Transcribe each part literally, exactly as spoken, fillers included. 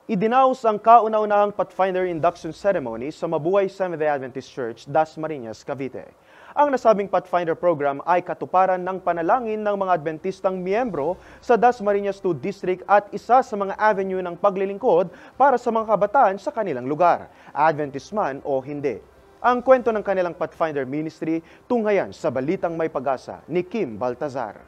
Idinaos ang kauna-unahang Pathfinder Induction Ceremony sa Mabuhay Seventh-day Adventist Church, Dasmariñas, Cavite. Ang nasabing Pathfinder program ay katuparan ng panalangin ng mga Adventistang miyembro sa Dasmariñas two District at isa sa mga avenue ng paglilingkod para sa mga kabataan sa kanilang lugar, Adventist man o hindi. Ang kwento ng kanilang Pathfinder Ministry tunghayan sa Balitang May Pag-asa ni Kim Baltazar.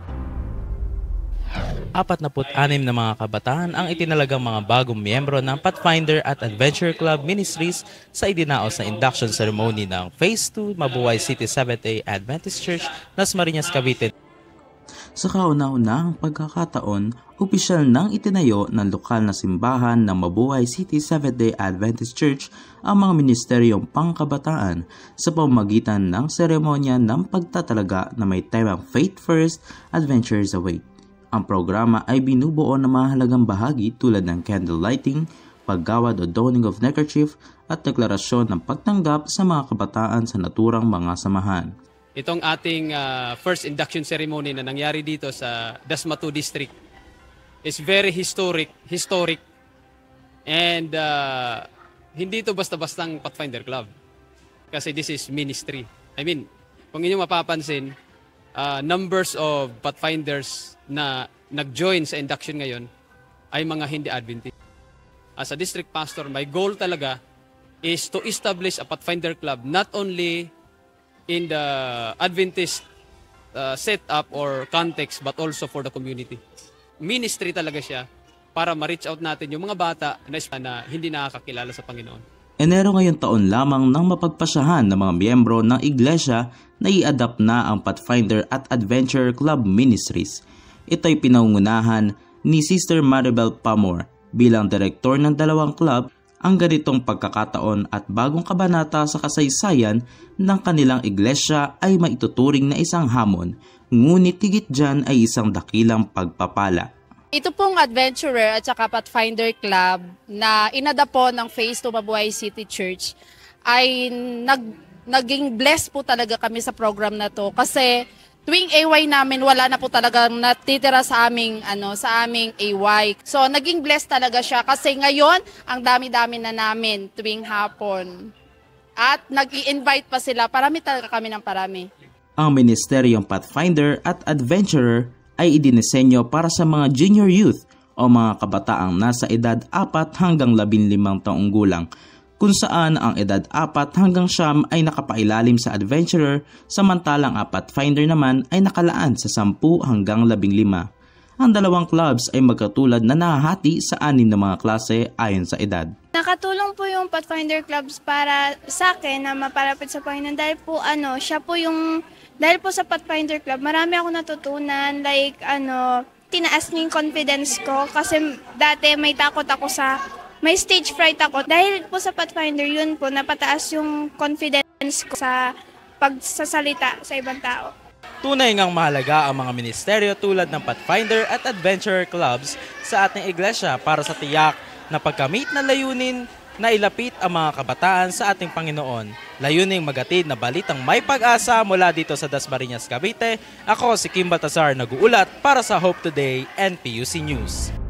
apat na anim na mga kabataan ang itinalagang mga bagong miyembro ng Pathfinder at Adventure Club Ministries sa idinaos na induction ceremony ng Phase two Mabuhay City Seventh-day Adventist Church, Dasmariñas, Cavite. Sa kauna-unahang pagkakataon, opisyal nang itinayo ng lokal na simbahan ng Mabuhay City Seventh-day Adventist Church ang mga ministeryong pangkabataan sa pamamagitan ng seremonya ng pagtatalaga na may temang Faith First, Adventures Await. Ang programa ay binubuo ng mahalagang bahagi tulad ng candle lighting, paggawad o donning of neckerchief at deklarasyon ng pagtanggap sa mga kabataan sa naturang mga samahan. Itong ating uh, first induction ceremony na nangyari dito sa Dasma two District is very historic, historic and uh, hindi ito basta-bastang Pathfinder Club kasi this is ministry. I mean, kung inyo mapapansin, uh, numbers of Pathfinders na nag-join sa induction ngayon ay mga hindi Adventist. As a district pastor, my goal talaga is to establish a Pathfinder Club not only in the Adventist uh, setup or context but also for the community. Ministry talaga siya para ma-reach out natin yung mga bata na, na hindi nakakakilala sa Panginoon. Enero ngayong taon lamang nang mapagpasyahan ng mga miyembro ng iglesia na i-adapt na ang Pathfinder at Adventure Club Ministries. Ito'y pinangungunahan ni Sister Maribel Pamor bilang direktor ng dalawang club. Ang ganitong pagkakataon at bagong kabanata sa kasaysayan ng kanilang iglesia ay maituturing na isang hamon, ngunit higit dyan ay isang dakilang pagpapala. Ito pong Adventurer at saka Pathfinder Club na inadapt po ng Phase two Mabuhay City Church ay nag, naging blessed po talaga kami sa program na to kasi tuwing A Y namin, wala na po talagang natitira sa aming, ano, sa aming A Y. So, naging blessed talaga siya kasi ngayon, ang dami-dami na namin tuwing hapon. At nag-i-invite pa sila, parami talaga kami ng parami. Ang Ministeryong Pathfinder at Adventurer ay idinisenyo para sa mga junior youth o mga kabataang nasa edad apat hanggang labing limang taong gulang, kung saan ang edad apat hanggang siyam ay nakapailalim sa Adventurer, samantalang ang Pathfinder naman ay nakalaan sa sampu hanggang labing lima. Ang dalawang clubs ay magkatulad na nahahati sa anim na mga klase ayon sa edad. Nakatulong po yung Pathfinder clubs para sa akin na mapalapit sa Panginoon dahil po ano, siya po yung, dahil po sa Pathfinder club, marami ako natutunan, like ano, tinaas niya yung confidence ko kasi dati may takot ako sa May stage fright ako. Dahil po sa Pathfinder, yun po, napataas yung confidence ko sa pagsasalita sa ibang tao. Tunay ngang mahalaga ang mga ministeryo tulad ng Pathfinder at Adventure Clubs sa ating iglesia para sa tiyak na pagkamit na layunin na ilapit ang mga kabataan sa ating Panginoon. Layuning magatid na balitang may pag-asa mula dito sa Dasmariñas, Cavite. Ako si Kim Baltazar, nag-uulat para sa Hope Today N P U C News.